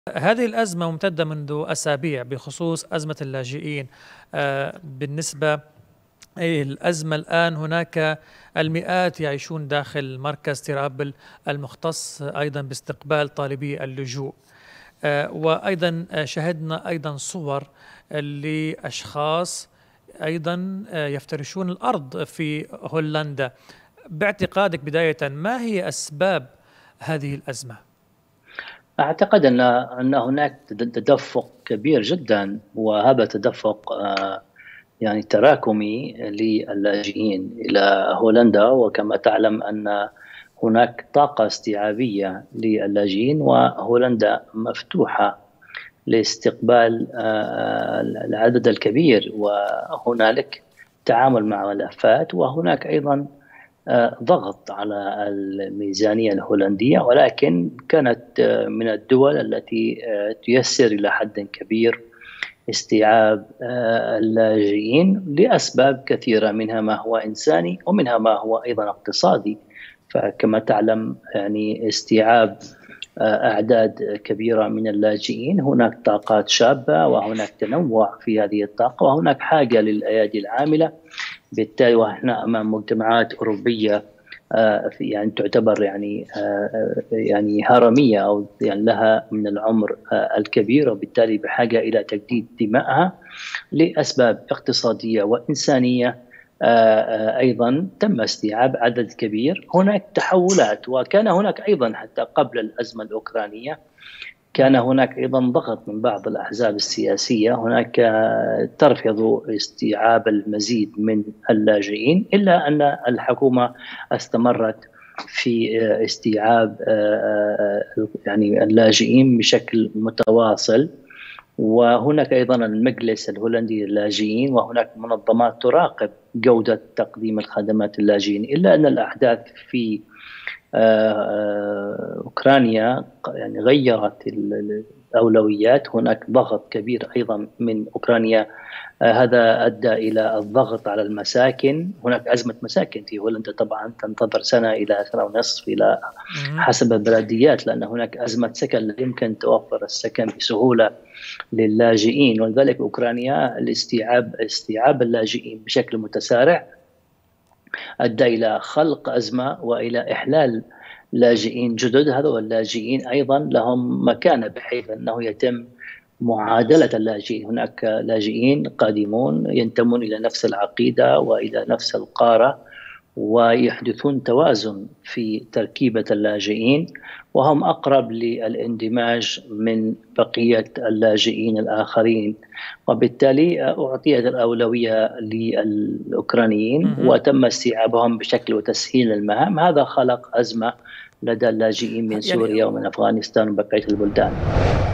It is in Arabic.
هذه الأزمة ممتدة منذ أسابيع بخصوص أزمة اللاجئين. بالنسبة الأزمة الآن هناك المئات يعيشون داخل مركز ترابل المختص أيضا باستقبال طالبي اللجوء. وأيضا شهدنا أيضا صور لأشخاص أيضا يفترشون الأرض في هولندا. باعتقادك بداية ما هي أسباب هذه الأزمة؟ أعتقد أن هناك تدفق كبير جدا، وهذا تدفق يعني تراكمي للاجئين إلى هولندا. وكما تعلم أن هناك طاقة استيعابية للاجئين، وهولندا مفتوحة لاستقبال العدد الكبير، وهنالك تعامل مع ملفات، وهناك أيضا ضغط على الميزانية الهولندية، ولكن كانت من الدول التي تيسر إلى حد كبير استيعاب اللاجئين لأسباب كثيرة، منها ما هو إنساني ومنها ما هو أيضا اقتصادي. فكما تعلم يعني استيعاب أعداد كبيرة من اللاجئين، هناك طاقات شابة وهناك تنوع في هذه الطاقة وهناك حاجة للأيادي العاملة. بالتالي ونحن أمام مجتمعات أوروبية يعني تعتبر يعني هرمية، أو يعني لها من العمر الكبير، وبالتالي بحاجة إلى تجديد دمائها لأسباب اقتصادية وإنسانية. أيضا تم استيعاب عدد كبير. هناك تحولات، وكان هناك أيضا حتى قبل الأزمة الأوكرانية كان هناك أيضا ضغط من بعض الأحزاب السياسية، هناك ترفض استيعاب المزيد من اللاجئين، إلا أن الحكومة استمرت في استيعاب يعني اللاجئين بشكل متواصل. وهناك أيضا المجلس الهولندي للاجئين، وهناك منظمات تراقب جودة تقديم الخدمات للاجئين، إلا أن الأحداث في أوكرانيا يعني غيرت الأولويات. هناك ضغط كبير أيضا من أوكرانيا، هذا أدى إلى الضغط على المساكن. هناك أزمة مساكن في هولندا طبعا تنتظر سنة إلى سنة ونصف إلى حسب البلديات، لأن هناك أزمة سكن، لا يمكن توفر السكن بسهولة للاجئين. ولذلك أوكرانيا استيعاب اللاجئين بشكل متسارع أدى إلى خلق أزمة وإلى إحلال لاجئين جدد. هذول اللاجئين أيضا لهم مكانة، بحيث أنه يتم معادلة اللاجئين. هناك لاجئين قادمون ينتمون إلى نفس العقيدة وإلى نفس القارة، ويحدثون توازن في تركيبة اللاجئين، وهم أقرب للاندماج من بقية اللاجئين الآخرين. وبالتالي أعطيت الأولوية للأوكرانيين وتم استيعابهم بشكل وتسهيل المهام. هذا خلق أزمة لدى اللاجئين من سوريا ومن أفغانستان وبقية البلدان.